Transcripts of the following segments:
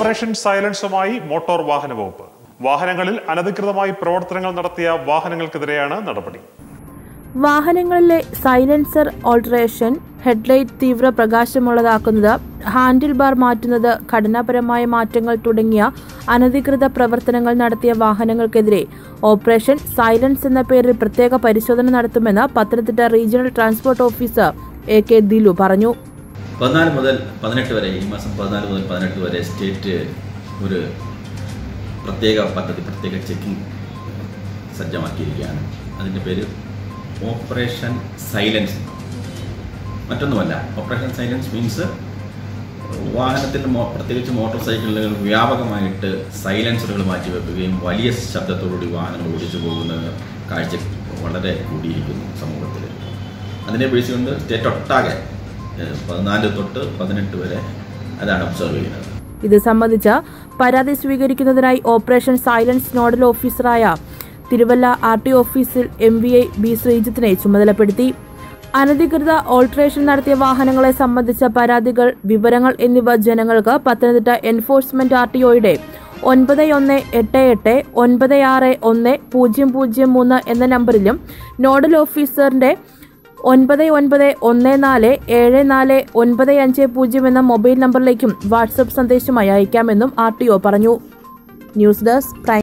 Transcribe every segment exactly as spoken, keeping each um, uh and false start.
Operation സൈലൻസുമായി motor വാഹന വകുപ്പ്. വാഹനങ്ങളിൽ അനധികൃതമായി പ്രവർത്തനങ്ങൾ നടത്തിയ വാഹനങ്ങൾക്കെതിരെയാണ് നടപടി. വാഹനങ്ങളിലെ സൈലൻസർ ഓൾട്ടറേഷൻ, ഹെഡ്ലൈറ്റ് തീവ്ര പ്രകാശമുള്ളതാക്കുന്നത്, ഹാൻഡിൽ ബാർ മാറ്റുന്നത്, ഘടനാപരമായ മാറ്റങ്ങൾ തുടങ്ങിയ അനധികൃത പ്രവർത്തനങ്ങൾ നടത്തിയ വാഹനങ്ങൾക്കെതിരെ ഓപ്പറേഷൻ സൈലൻസ് എന്ന പേരിൽ പ്രത്യേക പരിശോധന നടത്തുമെന്ന് Pathanamthitta regional transport officer A K Dilu പറഞ്ഞു. പതിനാല് മുതൽ പതിനെട്ട് വരെ ഈ മാസം പതിനാല് മുതൽ പതിനെട്ട് വരെ സ്റ്റേറ്റ് ഒരു പ്രത്യേക പദ്ധതി, പ്രത്യേക ചെക്കിംഗ് സജ്ജമാക്കിയിരിക്കുകയാണ്. അതിൻ്റെ പേര് ഓപ്പറേഷൻ സൈലൻസ്. മറ്റൊന്നുമല്ല, ഓപ്പറേഷൻ സൈലൻസ് മീൻസ് വാഹനത്തിൽ പ്രത്യേകിച്ച് മോട്ടോർ സൈക്കിളുകൾ വ്യാപകമായിട്ട് സൈലൻസറുകൾ മാറ്റിവെക്കുകയും വലിയ ശബ്ദത്തോടുകൂടി വാഹനങ്ങൾ ഓടിച്ചു പോകുന്ന കാഴ്ച വളരെ കൂടിയിരിക്കുന്നു സമൂഹത്തിൽ. അതിനെ ബേസിച്ചുകൊണ്ട് സ്റ്റേറ്റ് ഒട്ടാകെ പതിനാല് തൊട്ട് പതിനെട്ട് വരെ അതാണ് ഒബ്സർവ് ചെയ്യുന്നത്. ഇത് സംബന്ധിച്ച് പരാതി സ്വീകരിക്കുന്നതിനായി ഓപ്പറേഷൻ സൈലൻസ് നോഡൽ ഓഫീസറായ തിരുവല്ല ആർ ടി ഓഫീസിൽ എം വി ഐ ബി ശ്രീജിത്തിനെ ചുമതലപ്പെടുത്തി. അനധികൃത ഓൾട്ടറേഷൻ നടത്തിയ വാഹനങ്ങളെ സംബന്ധിച്ച പരാതികൾ, വിവരങ്ങൾ എന്നിവ ജനങ്ങൾക്ക് പത്തനംതിട്ട എൻഫോഴ്സ്മെന്റ് ആർ ടി ഒയുടെ ഒൻപത് ഒന്ന് എട്ട് എട്ട് ഒൻപത് ആറ് ഒന്ന് പൂജ്യം പൂജ്യം മൂന്ന് എന്ന നമ്പറിലും നോഡൽ ഓഫീസറിന്റെ ഒൻപത് ഒൻപത് ഒന്ന് നാല് ഏഴ് നാല് ഒൻപത് അഞ്ച് പൂജ്യം എന്ന മൊബൈൽ നമ്പറിലേക്കും വാട്സ്ആപ്പ് സന്ദേശമായി അയക്കാമെന്നും ആർ ടി ഒ പറഞ്ഞു. News desk prime.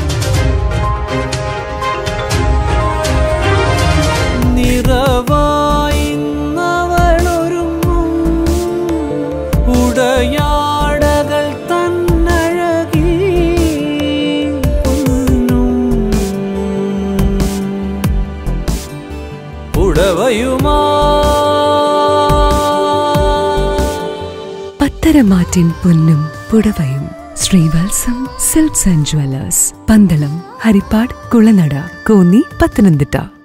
ഉടയാടകൾ തന്നഴകി ഉടവയുമാ പത്തരമാറ്റിൻ പൊന്നും പുടവയും Sreevalsam silks and jewellers, Pandalam, Haripad, Kulanada, Konni, Pathanamthitta.